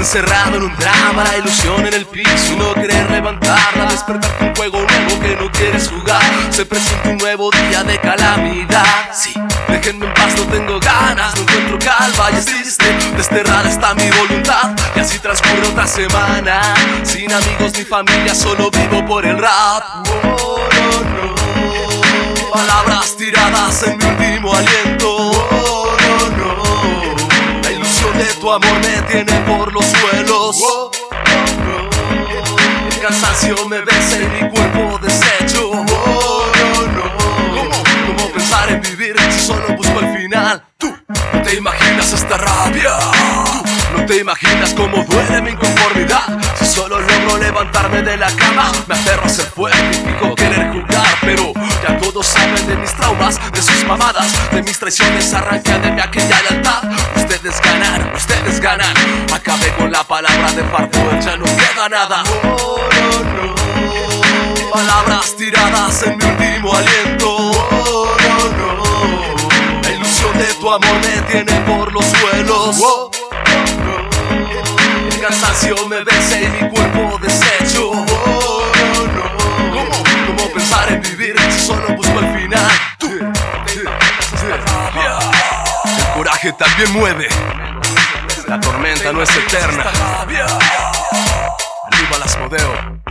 encerrado en un drama, la ilusión en el piso y no querer levantarla. Despertarte un juego nuevo que no quieres jugar. Se presenta un nuevo día de calamidad. Sí, déjenme en paz, no tengo ganas, no encuentro calma y es triste. Desterrada está mi voluntad y así transcurre otra semana. Sin amigos ni familia, solo vivo por el rap. Oh, no, no. Palabras tiradas en mi último aliento. Oh, no, no. La ilusión de tu amor me tiene por los suelos. Oh, no. El cansancio me vence y mi cuerpo deshecho. Oh, no, no. ¿Cómo pensar en vivir si solo busco el final? Tú no te imaginas esta rabia. Tú no te imaginas cómo duele mi inconformidad. Si solo logro levantarme de la cama, me aferro a ser fuerte y fijo querer jugar. Pero ya todos saben de mis traumas, de sus mamadas, de mis traiciones, arranqué de mi aquella lealtad. Ustedes ganan. Acabé con la palabra de Farfo, ya no queda nada. Oh, no, no. Palabras tiradas en mi último aliento. Oh, no, no. La ilusión de tu amor me tiene por los suelos. Oh, no. El cansancio me vence y mi cuerpo deshecho. Oh, no, no. ¿Cómo pensar en vivir si solo busco el final? Tú el coraje también mueve. La tormenta no es eterna. Arriba las Asmodeo.